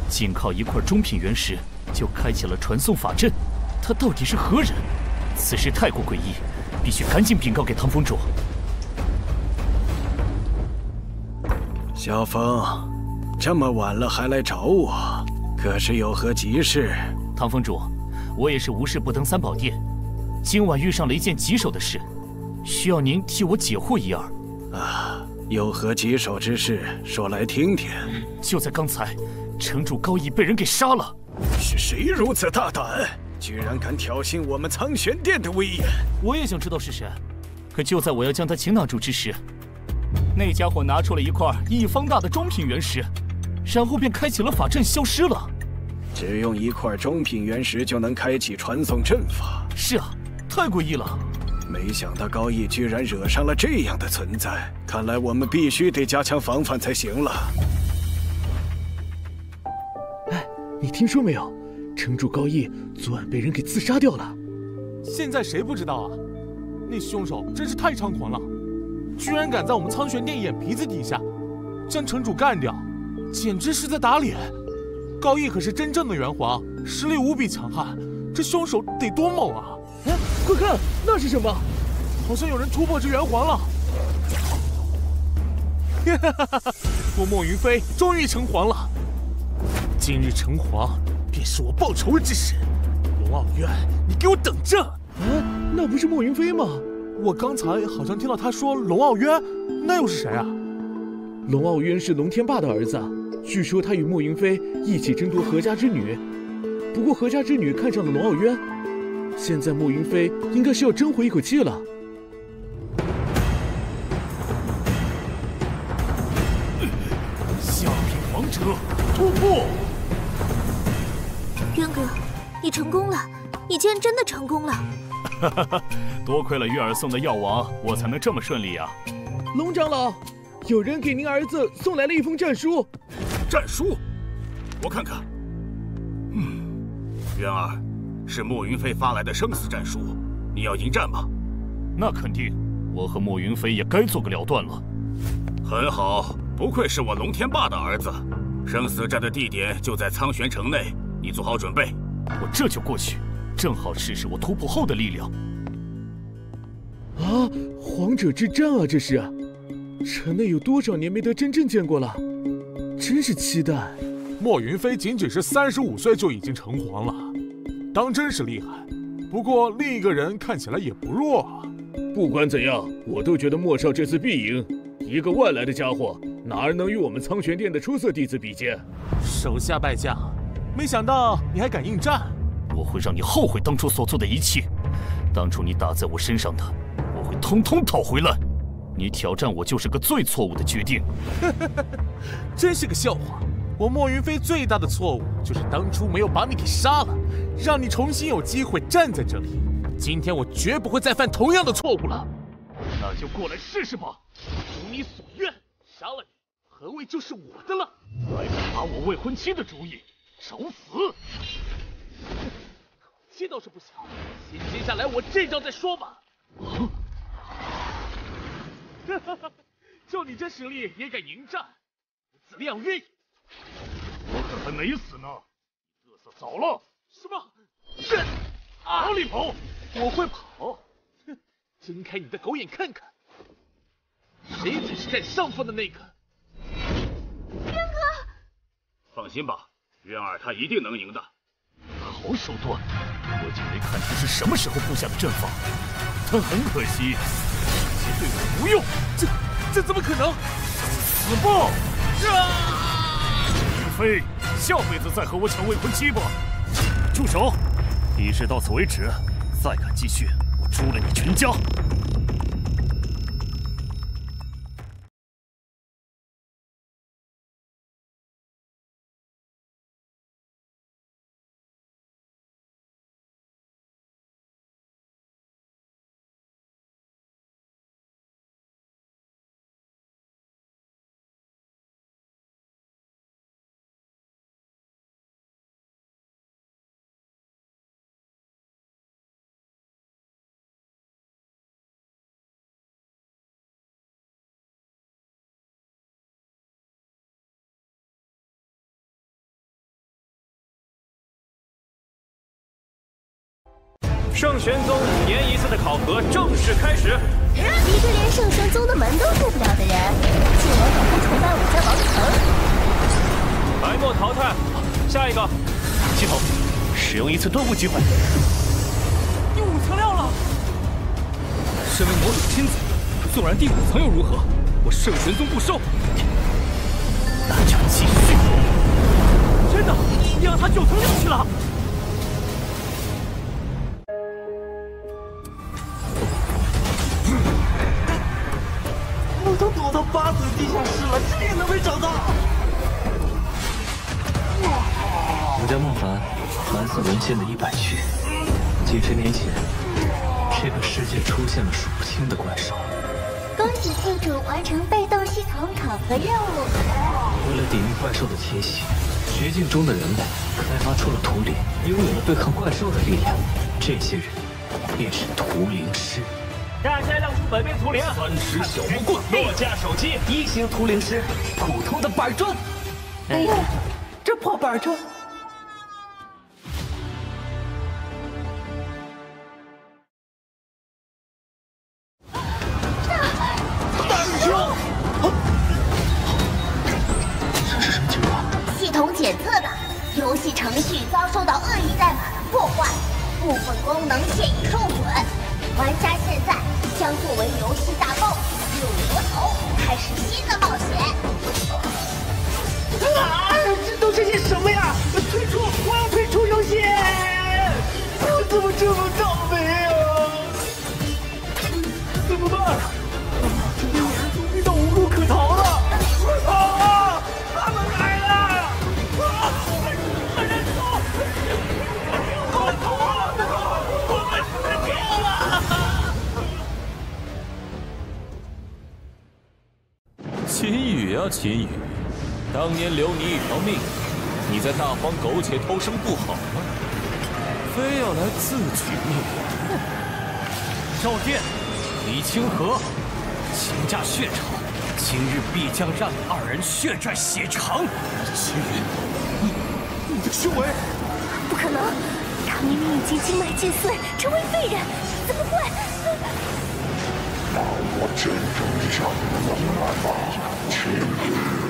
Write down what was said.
仅靠一块中品原石就开启了传送法阵，他到底是何人？此事太过诡异，必须赶紧禀告给唐封主。 萧峰，这么晚了还来找我，可是有何急事？ 唐封主，我也是无事不登三宝殿，今晚遇上了一件棘手的事，需要您替我解惑一二。 啊，有何棘手之事？说来听听。 就在刚才，城主高义被人给杀了。 是谁如此大胆，居然敢挑衅我们苍玄殿的威严？ 我也想知道是谁。可就在我要将他擒拿住之时，那家伙拿出了一块1方大的中品原石，然后便开启了法阵，消失了。 只用一块中品原石就能开启传送阵法？ 是啊，太诡异了。 没想到高义居然惹上了这样的存在，看来我们必须得加强防范才行了。 哎，你听说没有？城主高义昨晚被人给自杀掉了。 现在谁不知道啊？那凶手真是太猖狂了，居然敢在我们苍玄殿眼皮子底下将城主干掉，简直是在打脸。高义可是真正的元皇，实力无比强悍，这凶手得多猛啊！ 哎，快看，那是什么？ 好像有人突破至元皇了。哈哈哈！我莫云飞终于成皇了。今日成皇，便是我报仇之时。龙傲渊，你给我等着！ 啊，那不是莫云飞吗？ 我刚才好像听到他说龙傲渊，那又是谁啊？ 龙傲渊是龙天霸的儿子，据说他与莫云飞一起争夺何家之女。不过何家之女看上了龙傲渊，现在莫云飞应该是要争回一口气了。 下品王者突破！ 渊哥，你成功了，你竟然真的成功了！ 哈哈哈，多亏了月儿送的药王，我才能这么顺利啊！ 龙长老，有人给您儿子送来了一封战书。 战书，我看看。渊儿，是莫云飞发来的生死战书，你要迎战吗？ 那肯定，我和莫云飞也该做个了断了。 很好，不愧是我龙天霸的儿子。生死战的地点就在苍玄城内，你做好准备。 我这就过去，正好试试我突破后的力量。 啊，皇者之战啊，这是！城内有多少年没得真正见过了，真是期待。 莫云飞仅仅是35岁就已经成皇了，当真是厉害。不过另一个人看起来也不弱啊。 不管怎样，我都觉得莫少这次必赢。一个外来的家伙，哪儿能与我们苍玄殿的出色弟子比肩？ 手下败将，没想到你还敢应战！ 我会让你后悔当初所做的一切。当初你打在我身上的，我会通通讨回来。你挑战我就是个最错误的决定。 真是个笑话。我莫云飞最大的错误就是当初没有把你给杀了，让你重新有机会站在这里。今天我绝不会再犯同样的错误了。 那就过来试试吧。 如你所愿，杀了你，何谓就是我的了？ 还敢打我未婚妻的主意，找死！ 这倒是不小，先接下来我这招再说吧。就你这实力也敢迎战，不自量力！ 我可还没死呢，嘚瑟早了。 什么？ 哪里跑？ 我会跑？哼！睁开你的狗眼看看，谁才是占上风的那个？ 渊哥， 放心吧，渊儿他一定能赢的。 好手段，我竟没看出是什么时候布下的阵法，但很可惜，这些对我无用。 这怎么可能？ 死吧！云飞，下辈子再和我抢未婚妻吧！住手！比试到此为止，再敢继续，我诛了你全家！ 圣玄宗5年1次的考核正式开始。 一个连圣玄宗的门都入不了的人，竟然敢不崇拜我家王腾！ 白墨淘汰，下一个。 系统，使用一次顿悟机会。 第5层料了。 身为魔主亲子，纵然第5层又如何？我圣玄宗不收。那就继续。 真的，你让他9层6去了。 我都躲到8层地下室了，这也能被找到？ 我叫孟凡，蓝色文献的100区。几十年前，这个世界出现了数不清的怪兽。 恭喜宿主完成被动系统考核任务。 为了抵御怪兽的侵袭，绝境中的人类开发出了图灵，拥有了对抗怪兽的力量。这些人便是图灵师。 大家亮出本命图灵 ，30小木棍，诺亚手机，1型图灵师，普通的板砖。哎呀，这破板砖！这是什么情况？ 系统检测的，游戏程序遭受到恶意代码的破坏，部分功能现已受损。玩家现在将作为游戏大 BOSS 入魔头，开始新的冒险。 啊！这都是些什么呀？退出！我要退出游戏！我怎么这么倒霉啊？怎么办？这六人都逼到无路可逃了！跑啊！他们来了！快点走！快跑啊！我们死定了！ 秦羽啊，秦羽，当年留你一条命，你在大荒苟且偷生不好吗？非要来自取灭亡？赵殿，李清河，请假血场，今日必将让你2人血债血偿。秦羽，你的修为？ 不可能，他明明已经经脉尽碎，成为废人，怎么会？ 让我见证一下能耐吧，秦羽。